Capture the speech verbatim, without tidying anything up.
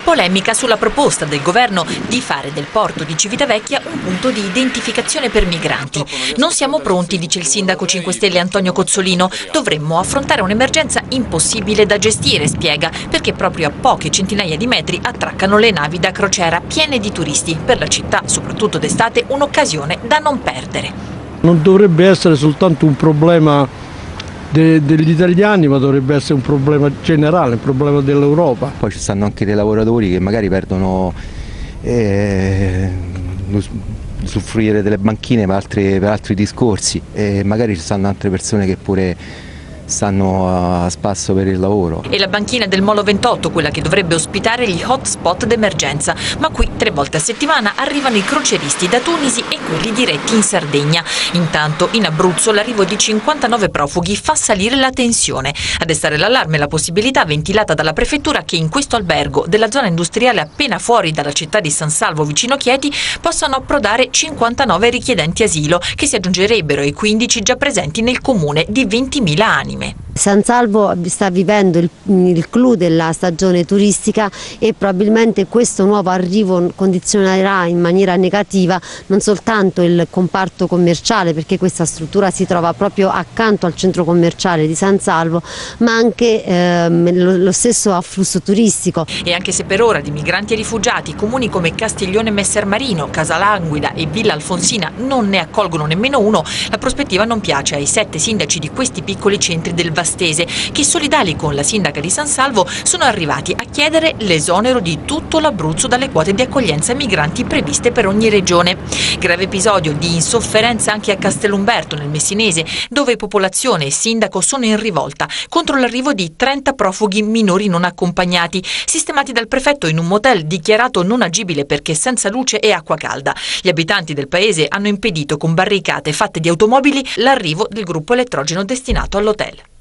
Polemica sulla proposta del governo di fare del porto di Civitavecchia un punto di identificazione per migranti. Non siamo pronti, dice il sindaco cinque Stelle Antonio Cozzolino. Dovremmo affrontare un'emergenza impossibile da gestire, spiega, perché proprio a poche centinaia di metri attraccano le navi da crociera piene di turisti. Per la città, soprattutto d'estate, un'occasione da non perdere. Non dovrebbe essere soltanto un problema de degli italiani, ma dovrebbe essere un problema generale, un problema dell'Europa. Poi ci stanno anche dei lavoratori che magari perdono eh, usufruire delle banchine per altri, per altri discorsi, e magari ci stanno altre persone che pure stanno a spasso per il lavoro. E la banchina del Molo ventotto, quella che dovrebbe ospitare gli hotspot d'emergenza, ma qui tre volte a settimana arrivano i croceristi da Tunisi e quelli diretti in Sardegna. Intanto in Abruzzo l'arrivo di cinquantanove profughi fa salire la tensione. A destare l'allarme la possibilità ventilata dalla prefettura che in questo albergo della zona industriale appena fuori dalla città di San Salvo vicino Chieti possano approdare cinquantanove richiedenti asilo, che si aggiungerebbero ai quindici già presenti nel comune di ventimila anime. San Salvo sta vivendo il, il clou della stagione turistica e probabilmente questo nuovo arrivo condizionerà in maniera negativa non soltanto il comparto commerciale, perché questa struttura si trova proprio accanto al centro commerciale di San Salvo, ma anche ehm, lo, lo stesso afflusso turistico. E anche se per ora di migranti e rifugiati comuni come Castiglione Messermarino, Casalanguida e Villa Alfonsina non ne accolgono nemmeno uno, la prospettiva non piace ai sette sindaci di questi piccoli centri del Vastese, che solidali con la sindaca di San Salvo sono arrivati a chiedere l'esonero di tutto l'Abruzzo dalle quote di accoglienza migranti previste per ogni regione. Grave episodio di insofferenza anche a Castellumberto nel Messinese, dove popolazione e sindaco sono in rivolta contro l'arrivo di trenta profughi minori non accompagnati, sistemati dal prefetto in un motel dichiarato non agibile perché senza luce e acqua calda. Gli abitanti del paese hanno impedito con barricate fatte di automobili l'arrivo del gruppo elettrogeno destinato all'hotel.